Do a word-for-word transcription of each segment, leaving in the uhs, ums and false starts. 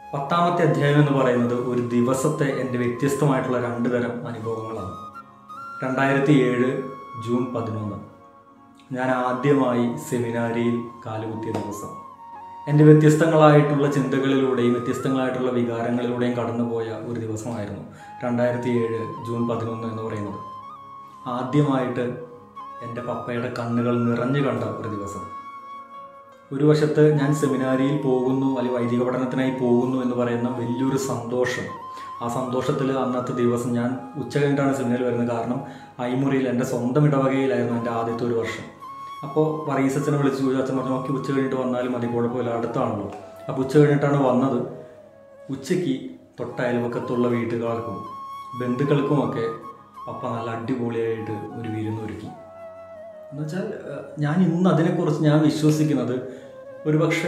പത്താമത്തെ അധ്യായം എന്ന് പറയുന്നത് ഒരു ദിവസത്തെ എൻ്റെ വ്യത്യസ്തമായിട്ടുള്ള രണ്ട് തരം അനുഭവങ്ങളാണ്. രണ്ടായിരത്തി ഏഴ് ജൂൺ പതിനൊന്ന് ഞാൻ ആദ്യമായി സെമിനാരിയിൽ കാലുകുത്തിയ ദിവസം. എൻ്റെ വ്യത്യസ്തങ്ങളായിട്ടുള്ള ചിന്തകളിലൂടെയും വ്യത്യസ്തങ്ങളായിട്ടുള്ള വികാരങ്ങളിലൂടെയും കടന്നുപോയ ഒരു ദിവസമായിരുന്നു രണ്ടായിരത്തി ഏഴ് ജൂൺ പതിനൊന്ന് എന്ന് പറയുന്നത്. ആദ്യമായിട്ട് എൻ്റെ പപ്പയുടെ കണ്ണുകൾ നിറഞ്ഞു കണ്ട ഒരു ദിവസം. ഒരു വശത്ത് ഞാൻ സെമിനാരിയിൽ പോകുന്നു, അല്ലെങ്കിൽ വൈദിക പഠനത്തിനായി പോകുന്നു എന്ന് പറയുന്ന വലിയൊരു സന്തോഷം. ആ സന്തോഷത്തിൽ അന്നത്തെ ദിവസം ഞാൻ ഉച്ച കഴിഞ്ഞിട്ടാണ് സെമിനാരിൽ വരുന്നത്. കാരണം ഐമുറിയിൽ എൻ്റെ സ്വന്തം ഇടവകയിലായിരുന്നു എൻ്റെ ആദ്യത്തെ ഒരു വർഷം. അപ്പോൾ പറീസച്ചനെ വിളിച്ച് ചോദിച്ചു. അച്ഛൻ പറഞ്ഞു, നോക്കി ഉച്ച കഴിഞ്ഞിട്ട് വന്നാലും മതി, കുഴപ്പമില്ല, അടുത്താണല്ലോ. അപ്പോൾ ഉച്ച കഴിഞ്ഞിട്ടാണ് വന്നത്. ഉച്ചയ്ക്ക് തൊട്ട അയൽവക്കത്തുള്ള വീട്ടുകാർക്കും ബന്ധുക്കൾക്കുമൊക്കെ പപ്പ നല്ല അടിപൊളിയായിട്ട് ഒരു വിരുന്നൊരുക്കി. എന്നുവെച്ചാൽ ഞാൻ ഇന്ന് അതിനെക്കുറിച്ച് ഞാൻ വിശ്വസിക്കുന്നത്, ഒരു പക്ഷേ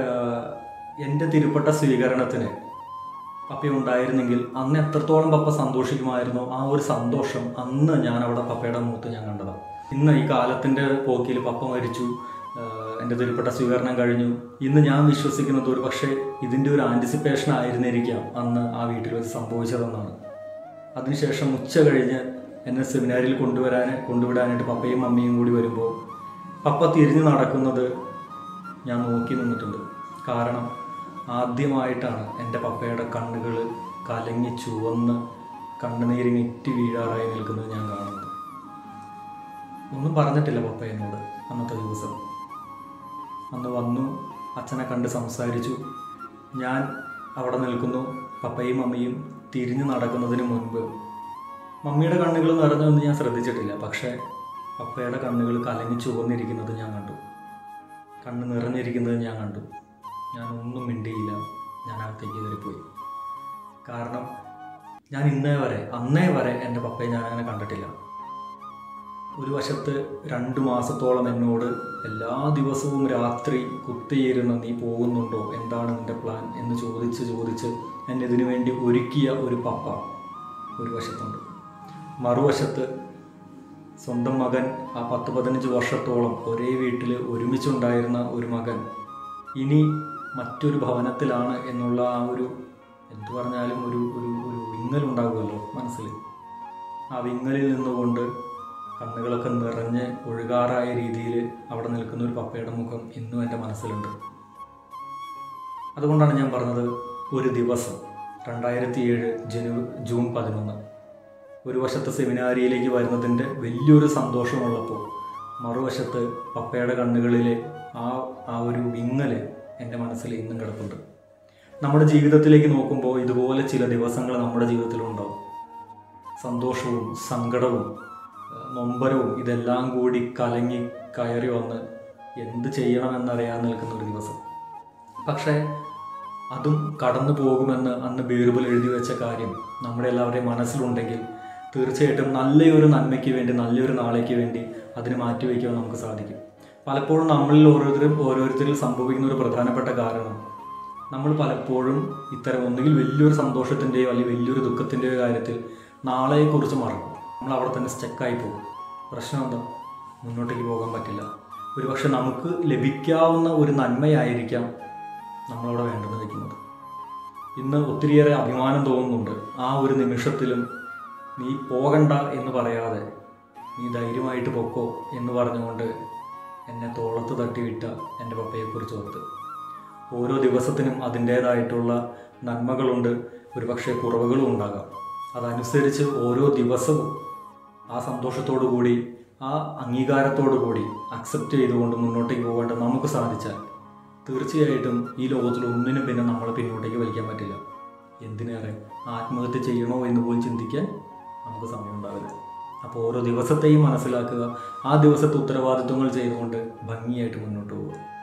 എൻ്റെ തിരുപ്പട്ട സ്വീകരണത്തിന് പപ്പ ഉണ്ടായിരുന്നെങ്കിൽ അന്ന് എത്രത്തോളം പപ്പ സന്തോഷിക്കുമായിരുന്നോ ആ ഒരു സന്തോഷം അന്ന് ഞാൻ അവിടെ പപ്പയുടെ മുഖത്ത് ഞാൻ കണ്ടതാണ്. ഇന്ന് ഈ കാലത്തിൻ്റെ പോക്കിൽ പപ്പ മരിച്ചു, എൻ്റെ തിരുപ്പട്ട സ്വീകരണം കഴിഞ്ഞു. ഇന്ന് ഞാൻ വിശ്വസിക്കുന്നത് ഒരു പക്ഷേ ഇതിൻ്റെ ഒരു ആൻറ്റിസിപ്പേഷൻ ആയിരുന്നിരിക്കാം അന്ന് ആ വീട്ടിൽ വെച്ച് സംഭവിച്ചതെന്നാണ്. അതിനുശേഷം ഉച്ച കഴിഞ്ഞ് എന്നെ സെമിനാരിൽ കൊണ്ടുവരാൻ കൊണ്ടുവിടാനായിട്ട് പപ്പയും മമ്മിയും കൂടി വരുമ്പോൾ പപ്പ തിരിഞ്ഞു നടക്കുന്നത് ഞാൻ നോക്കി നിന്നിട്ടുണ്ട്. കാരണം ആദ്യമായിട്ടാണ് എൻ്റെ പപ്പയുടെ കണ്ണുകൾ കലങ്ങി ചുവന്ന് കണ്ണുനീരി നെറ്റി വീഴാറായി നിൽക്കുന്നത് ഞാൻ കാണുന്നത്. ഒന്നും പറഞ്ഞിട്ടില്ല പപ്പ എന്നോട് അന്നത്തെ ദിവസം. അന്ന് വന്നു, അച്ഛനെ കണ്ട് സംസാരിച്ചു. ഞാൻ അവിടെ നിൽക്കുന്നു. പപ്പയും മമ്മിയും തിരിഞ്ഞു നടക്കുന്നതിന് മുൻപ് മമ്മിയുടെ കണ്ണുകൾ നിറഞ്ഞൊന്നും ഞാൻ ശ്രദ്ധിച്ചിട്ടില്ല. പക്ഷേ പപ്പയുടെ കണ്ണുകൾ കലങ്ങി ചുവന്നിരിക്കുന്നത് ഞാൻ കണ്ടു. കണ്ണ് നിറഞ്ഞിരിക്കുന്നത് ഞാൻ കണ്ടു. ഞാൻ ഒന്നും മിണ്ടിയില്ല. ഞാൻ അകത്തേക്ക് കയറിപ്പോയി. കാരണം ഞാൻ ഇന്നേ വരെ അന്നേ വരെ എൻ്റെ പപ്പയെ ഞാൻ അങ്ങനെ കണ്ടിട്ടില്ല. ഒരു വശത്ത് രണ്ട് മാസത്തോളം എന്നോട് എല്ലാ ദിവസവും രാത്രി കുത്തിയിരുന്ന് നീ പോകുന്നുണ്ടോ, എന്താണ് നിൻ്റെ പ്ലാൻ എന്ന് ചോദിച്ച് ചോദിച്ച് എന്നെ ഇതിനു വേണ്ടി ഒരുക്കിയ ഒരു പപ്പ ഒരു വശത്തുണ്ട്. മറുവശത്ത് സ്വന്തം മകൻ ആ പത്ത് പതിനഞ്ച് വർഷത്തോളം ഒരേ വീട്ടിൽ ഒരുമിച്ചുണ്ടായിരുന്ന ഒരു മകൻ ഇനി മറ്റൊരു ഭവനത്തിലാണ് എന്നുള്ള ആ ഒരു എന്തു പറഞ്ഞാലും ഒരു ഒരു ഒരു വിങ്ങലുണ്ടാകുമല്ലോ മനസ്സിൽ. ആ വിങ്ങലിൽ നിന്നുകൊണ്ട് കണ്ണുകളൊക്കെ നിറഞ്ഞ് ഒഴുകാറായ രീതിയിൽ അവിടെ നിൽക്കുന്ന ഒരു പപ്പയുടെ മുഖം ഇന്നും എൻ്റെ മനസ്സിലുണ്ട്. അതുകൊണ്ടാണ് ഞാൻ പറഞ്ഞത്, ഒരു ദിവസം രണ്ടായിരത്തി ഏഴ് ജനുവരി ജൂൺ പതിനൊന്ന് ഒരു വശത്ത് സെമിനാരിയിലേക്ക് വരുന്നതിൻ്റെ വലിയൊരു സന്തോഷമുള്ളപ്പോൾ മറുവശത്ത് പപ്പയുടെ കണ്ണുകളിലെ ആ ആ ഒരു വിങ്ങൽ എൻ്റെ മനസ്സിൽ ഇന്നും കിടപ്പുണ്ട്. നമ്മുടെ ജീവിതത്തിലേക്ക് നോക്കുമ്പോൾ ഇതുപോലെ ചില ദിവസങ്ങൾ നമ്മുടെ ജീവിതത്തിലുണ്ടാവും. സന്തോഷവും സങ്കടവും നൊമ്പരവും ഇതെല്ലാം കൂടി കലങ്ങി കയറി വന്ന് എന്ത് ചെയ്യണമെന്നറിയാൻ നിൽക്കുന്ന ഒരു ദിവസം. പക്ഷേ അതും കടന്നു പോകുമെന്ന് അന്ന് ബൈബിൾ എഴുതി വെച്ച കാര്യം നമ്മുടെ എല്ലാവരുടെയും മനസ്സിലുണ്ടെങ്കിൽ തീർച്ചയായിട്ടും നല്ലൊരു നന്മയ്ക്ക് വേണ്ടി, നല്ലൊരു നാളേക്ക് വേണ്ടി അതിന് മാറ്റിവെക്കാൻ നമുക്ക് സാധിക്കും. പലപ്പോഴും നമ്മളിൽ ഓരോരുത്തരും ഓരോരുത്തരിൽ സംഭവിക്കുന്ന ഒരു പ്രധാനപ്പെട്ട കാരണം, നമ്മൾ പലപ്പോഴും ഇത്തരം ഒന്നുകിൽ വലിയൊരു സന്തോഷത്തിൻ്റെയോ അല്ലെങ്കിൽ വലിയൊരു ദുഃഖത്തിൻ്റെയോ കാര്യത്തിൽ നാളെയെക്കുറിച്ച് മറക്കും. നമ്മൾ അവിടെ തന്നെ സ്റ്റക്കായി പോകും. പ്രശ്നം എന്താ? മുന്നോട്ടേക്ക് പോകാൻ പറ്റില്ല. ഒരു പക്ഷെ നമുക്ക് ലഭിക്കാവുന്ന ഒരു നന്മയായിരിക്കാം നമ്മളവിടെ വേണ്ടെന്ന് വയ്ക്കുന്നത്. ഇന്ന് ഒത്തിരിയേറെ അഭിമാനം തോന്നുന്നുണ്ട്. ആ ഒരു നിമിഷത്തിലും നീ പോകണ്ട എന്ന് പറയാതെ നീ ധൈര്യമായിട്ട് പൊക്കോ എന്ന് പറഞ്ഞുകൊണ്ട് എന്നെ തോളത്ത് തട്ടിവിട്ട എൻ്റെ പപ്പയെക്കുറിച്ച് ഓർത്ത്. ഓരോ ദിവസത്തിനും അതിൻ്റേതായിട്ടുള്ള നന്മകളുണ്ട്, ഒരു പക്ഷേ കുറവുകളും ഉണ്ടാകാം. അതനുസരിച്ച് ഓരോ ദിവസവും ആ സന്തോഷത്തോടു കൂടി, ആ അംഗീകാരത്തോടു കൂടി അക്സെപ്റ്റ് ചെയ്തുകൊണ്ട് മുന്നോട്ടേക്ക് പോകേണ്ട നമുക്ക് സാധിച്ചാൽ തീർച്ചയായിട്ടും ഈ ലോകത്തിൽ ഒന്നിനും പിന്നെ നമ്മളെ പിന്നോട്ടേക്ക് വലിക്കാൻ പറ്റില്ല. എന്തിനേറെ ആത്മഹത്യ ചെയ്യണോ എന്ന് പോലും ചിന്തിക്കാൻ നമുക്ക് സമയമുണ്ടാവില്ല. അപ്പോൾ ഓരോ ദിവസത്തെയും മനസ്സിലാക്കുക, ആ ദിവസത്തെ ഉത്തരവാദിത്വങ്ങൾ ചെയ്തുകൊണ്ട് ഭംഗിയായിട്ട് മുന്നോട്ട് പോകുക.